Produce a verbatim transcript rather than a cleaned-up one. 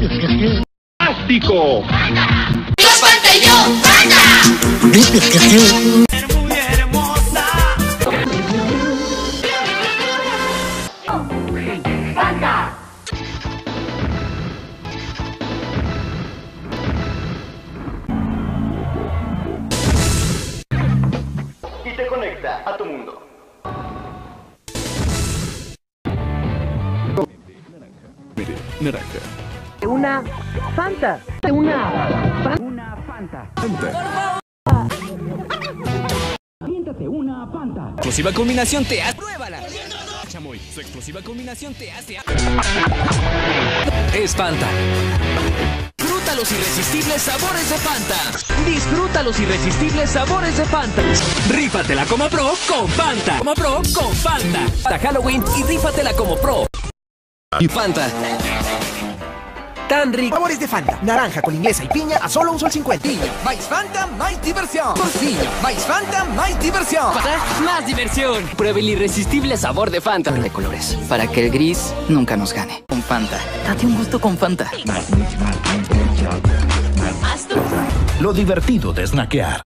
¡Plástico! ¡Los Fanta y yo! ¡Fanta! Muy hermosa. ¡Fanta! Y te conecta a tu mundo. Naranja. Una Fanta. Una Una Fanta. Siéntate una Fanta. Explosiva combinación te hace. ¡Pruébala! Chamoy, su explosiva combinación te hace. Es Fanta. Disfruta los irresistibles sabores de Fanta. Disfruta los irresistibles sabores de Fanta. Rífatela como pro con Fanta. Como pro con Fanta. Para Halloween y rífatela como pro. Y Fanta. Tan rico. Sabores de Fanta. Naranja con inglesa y piña a solo un sol cincuenta. Mais Fanta, más diversión. Por fin. Mais Fanta, más diversión. Más diversión. Pruebe el irresistible sabor de Fanta. De colores. Para que el gris nunca nos gane. Con Fanta. Date un gusto con Fanta. Lo divertido de snackear.